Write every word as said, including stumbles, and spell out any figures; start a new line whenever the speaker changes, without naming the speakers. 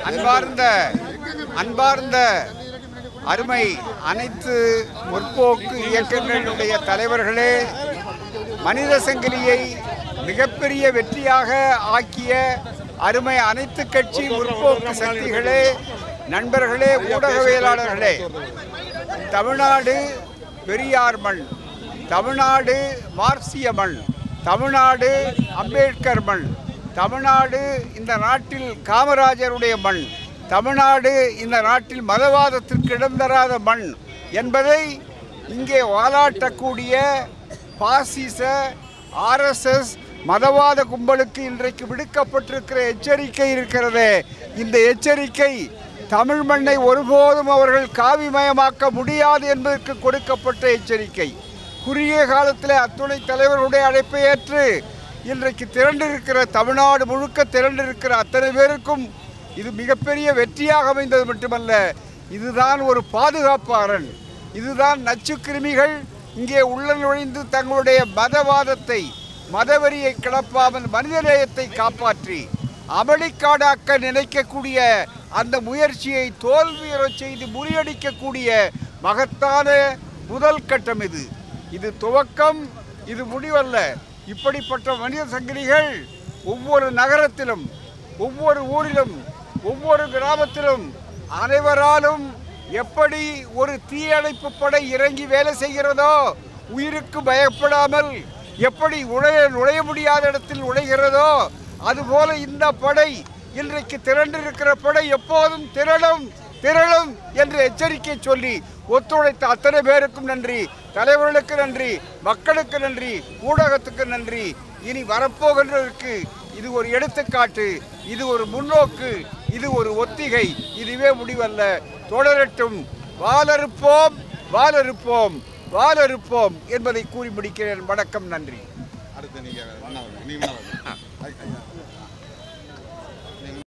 அன்பார்ந்த அன்பார்ந்த அருமை அனைத்து முற்போக்கு இயக்கங்களுடைய தலைவர்களே, மனித சங்கிலியை மிகப்பெரிய வெற்றியாக ஆக்கிய அருமை அனைத்து கட்சி முற்போக்கு சக்திகளே, நண்பர்களே, ஊடகவியலாளர்களே, தமிழ்நாடு பெரியார் மண், தமிழ்நாடு மார்க்சிய மண், தமிழ்நாடு அம்பேத்கர் மண், தமிழ்நாடு இந்த நாட்டில் காமராஜருடைய மண், தமிழ்நாடு இந்த நாட்டில் மதவாதத்திற்கு இடம் தராத மண் என்பதை இங்கே வாலாட்டக்கூடிய பாசிச ஆர்எஸ்எஸ் மதவாத கும்பலுக்கு இன்றைக்கு விடுக்கப்பட்டிருக்கிற எச்சரிக்கை இருக்கிறதே, இந்த எச்சரிக்கை தமிழ் மண்ணை ஒருபோதும் அவர்கள் காவிமயமாக்க முடியாது என்பதற்கு கொடுக்கப்பட்ட எச்சரிக்கை. குறுகிய காலத்தில் அத்துணை தலைவர்களுடைய அழைப்பை ஏற்று இன்றைக்கு திரண்டிருக்கிற தமிழ்நாடு முழுக்க திரண்டிருக்கிற அத்தனை பேருக்கும் இது மிகப்பெரிய வெற்றியாக அமைந்தது மட்டுமல்ல, இதுதான் ஒரு பாதுகாப்பு அரண். இதுதான் நச்சு கிருமிகள் இங்கே உள்ள நுழைந்து தங்களுடைய மதவாதத்தை மதவெறியை கிளப்பாமல் மனிதநேயத்தை காப்பாற்றி அமளிக்காடாக்க நினைக்கக்கூடிய அந்த முயற்சியை தோல்வியுறச் செய்து முறியடிக்கக்கூடிய மகத்தான முதல் கட்டம் இது. இது துவக்கம், இது முடிவல்ல. இப்படிப்பட்ட மனித சங்கிலிகள் ஒவ்வொரு நகரத்திலும், ஒவ்வொரு ஊரிலும், ஒவ்வொரு கிராமத்திலும் அனைவராலும் எப்படி ஒரு தீயணைப்பு படை இறங்கி வேலை செய்கிறதோ, உயிருக்கு பயப்படாமல் எப்படி நுழைய நுழைய முடியாத இடத்தில் நுழைகிறதோ, அதுபோல இந்த படை இன்றைக்கு திரண்டிருக்கிற படை எப்போதும் திரளும் திரளும் என்று எச்சரிக்கை சொல்லி ஒத்துழைத்த அத்தனை பேருக்கும் நன்றி, தலைவர்களுக்கு நன்றி, மக்களுக்கு நன்றி, ஊடகத்துக்கு நன்றி. இனி வரப்போகின்றதற்கு இது ஒரு எடுத்துக்காட்டு, இது ஒரு முன்னோக்கு, இது ஒரு ஒத்திகை, இதுவே முடிவல்ல. தொடரட்டும். வாளறுப்போம் வாளறுப்போம் வாளறுப்போம் என்பதை கூறி முடிக்கிறேன். வணக்கம், நன்றி.
அடுத்து நீங்க